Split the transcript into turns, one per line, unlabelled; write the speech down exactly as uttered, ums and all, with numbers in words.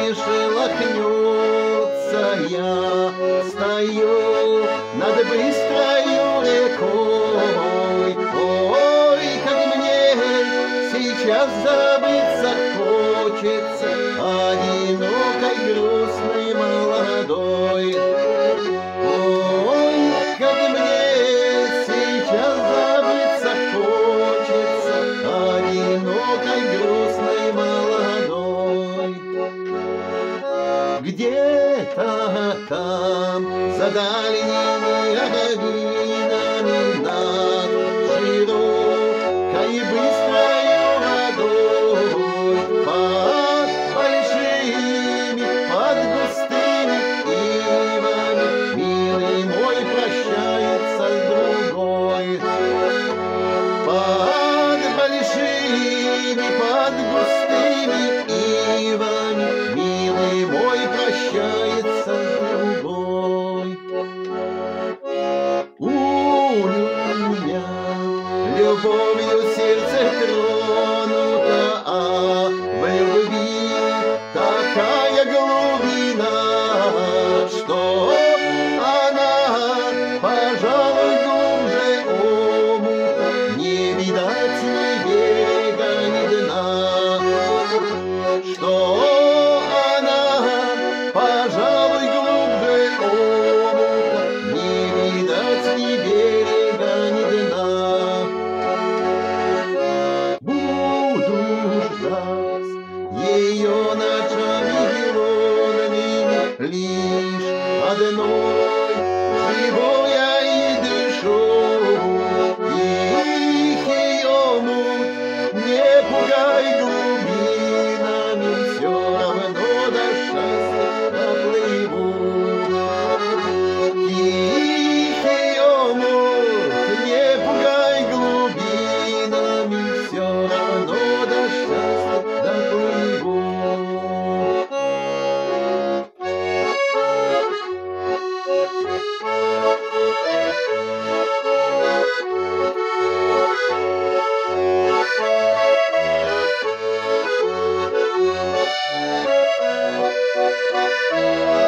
не шелохнется, я стою над быстрою рекой. Ой, как мне сейчас забыться хочется, одинокой, грустной, молодой. Ой, как мне сейчас забыться хочется, одинокой, грустной, молодой. Где-то там, за дальними равнинами, над широкой быстрою водой, под большими, под густыми ивами, милый мой прощается с другой. Под большими, под густыми ивами, милый мой прощается с другой. У меня любовью сердце тронуто, а в любви такая глубина, что она, пожалуй, глубже омута, не видать ни берега, ни дна. Что она, пожалуй, глубже омута, не видать ни берега, ни дна. Буду ждать ее ночами лунными, лишь одной живой я и дышу. Тихий омут, не пугай глубинами, все равно до счастья доплыву. Тихий омут, не пугай глубинами, все равно до счастья доплыву. Thank you.